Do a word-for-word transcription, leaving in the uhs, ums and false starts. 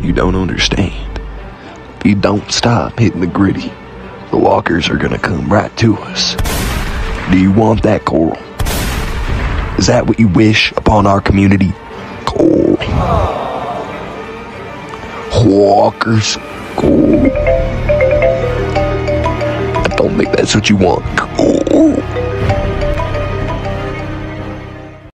You don't understand. If you don't stop hitting the gritty, the walkers are gonna come right to us. Do you want that, Coral? Is that what you wish upon our community? Coral. Walkers. Coral. I don't think that's what you want. Coral.